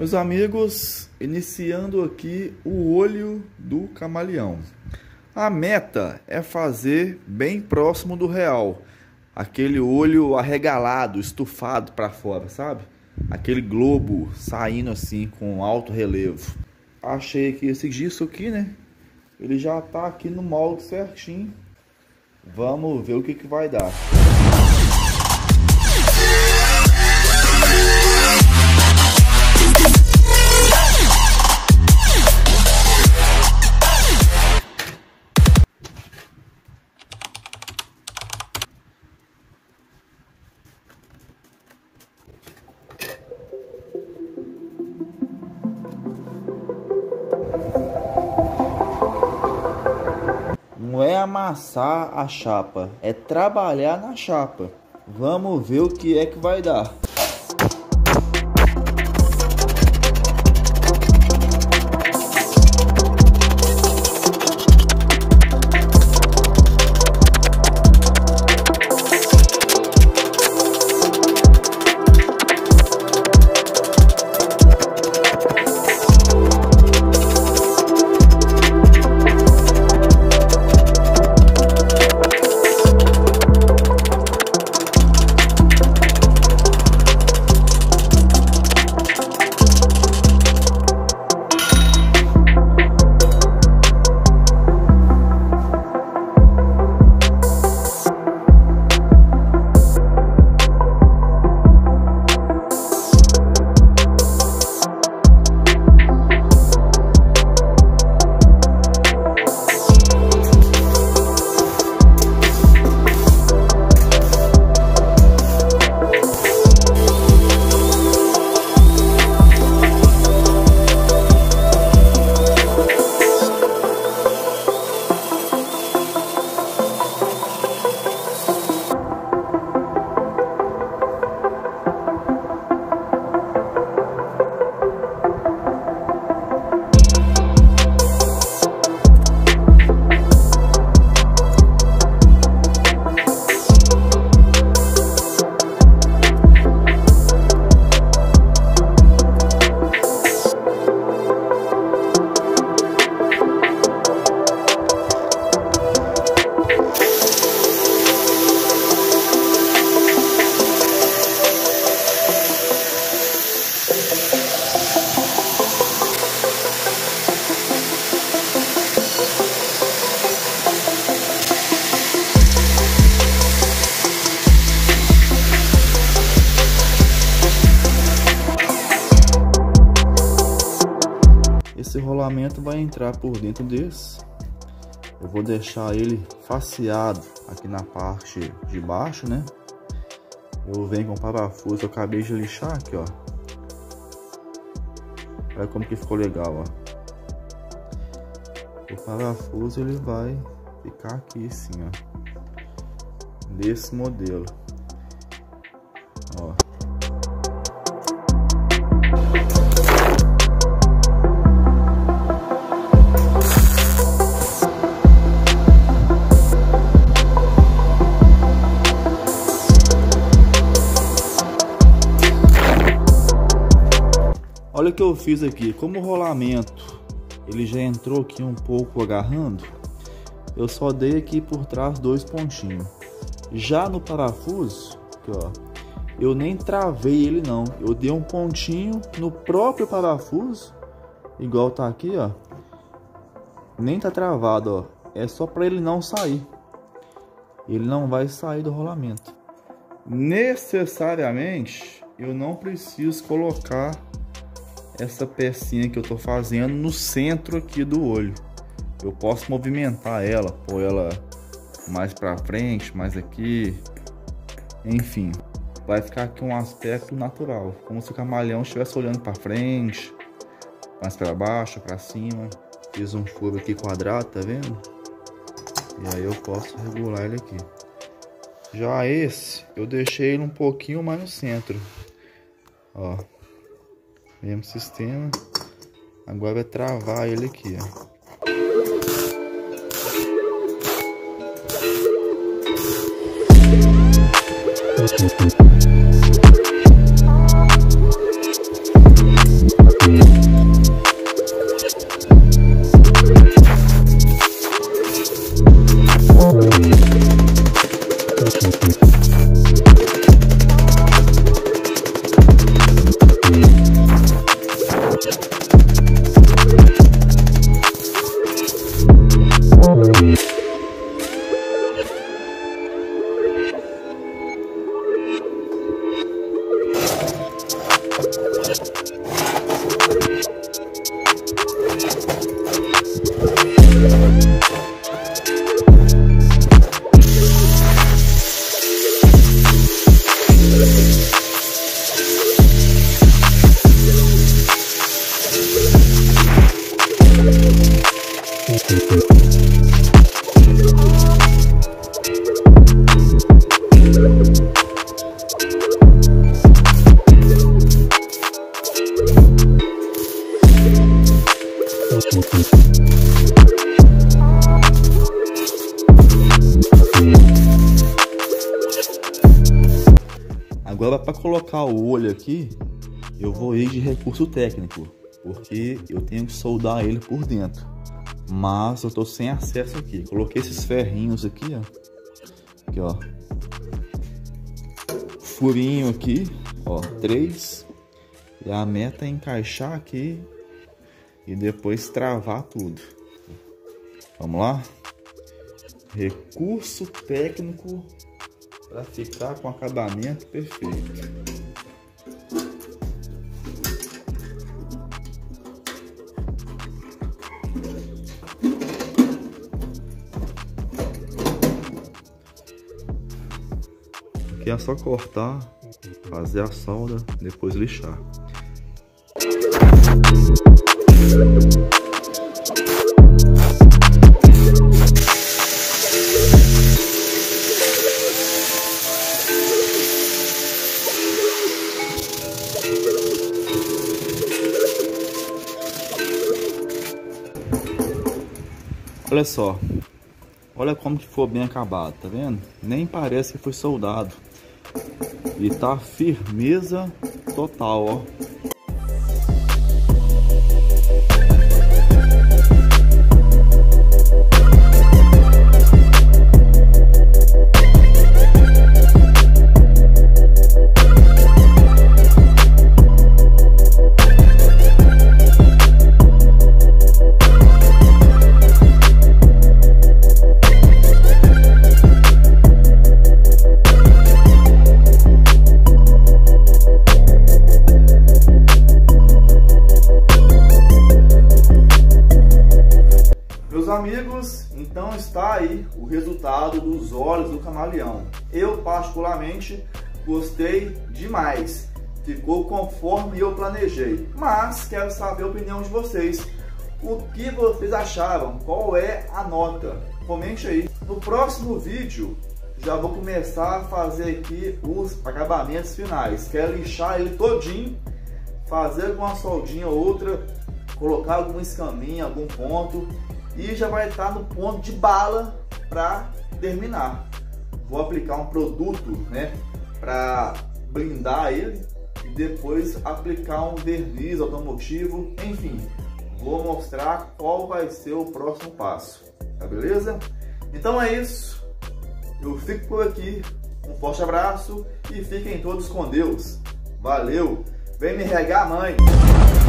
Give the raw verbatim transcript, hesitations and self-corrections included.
Meus amigos, iniciando aqui o olho do camaleão. A meta é fazer bem próximo do real, aquele olho arregalado, estufado para fora, sabe? Aquele globo saindo assim com alto relevo. Achei aqui esse giz aqui, né? Ele já tá aqui no molde certinho. Vamos ver o que que vai dar. Não é amassar a chapa, é trabalhar na chapa. Vamos ver o que é que vai dar. Esse rolamento vai entrar por dentro desse. Eu vou deixar ele faceado aqui na parte de baixo, né? Eu venho com o parafuso, eu acabei de lixar aqui, ó. Olha como que ficou legal, ó. O parafuso ele vai ficar aqui assim, ó. Desse modelo. Ó. Olha o que eu fiz aqui. Como o rolamento ele já entrou aqui um pouco agarrando, eu só dei aqui por trás dois pontinhos. Já no parafuso, aqui, ó, eu nem travei ele não, eu dei um pontinho no próprio parafuso, igual tá aqui, ó. Nem tá travado, ó. É só para ele não sair. Ele não vai sair do rolamento. Necessariamente eu não preciso colocar essa pecinha que eu tô fazendo no centro aqui do olho. Eu posso movimentar ela, pôr ela mais para frente, mais aqui, enfim, vai ficar aqui um aspecto natural, como se o camaleão estivesse olhando para frente, mais para baixo, para cima. Fiz um furo aqui quadrado, tá vendo? E aí eu posso regular ele aqui. Já esse, eu deixei ele um pouquinho mais no centro, ó. Mesmo sistema. Agora vai travar ele aqui, ó. colocar o olho aqui, eu vou ir de recurso técnico, porque eu tenho que soldar ele por dentro. Mas eu tô sem acesso aqui. Coloquei esses ferrinhos aqui, ó. Aqui, ó. Furinho aqui, ó, três. E a meta é encaixar aqui e depois travar tudo. Vamos lá? Recurso técnico para ficar com acabamento perfeito. Aqui é só cortar, fazer a solda, depois lixar. Olha só, olha como que ficou bem acabado, tá vendo? Nem parece que foi soldado. E tá firmeza total, ó. Amigos, então está aí o resultado dos olhos do camaleão. Eu particularmente gostei demais, ficou conforme eu planejei, mas quero saber a opinião de vocês. O que vocês acharam? Qual é a nota? Comente aí. No próximo vídeo já vou começar a fazer aqui os acabamentos finais. Quero lixar ele todinho, fazer alguma soldinha ou outra, colocar alguma escaminha, algum ponto, e já vai estar no ponto de bala para terminar. Vou aplicar um produto, né, para blindar ele e depois aplicar um verniz automotivo. Enfim, vou mostrar qual vai ser o próximo passo, tá beleza? Então é isso, eu fico por aqui, um forte abraço e fiquem todos com Deus. Valeu, vem me regar, mãe!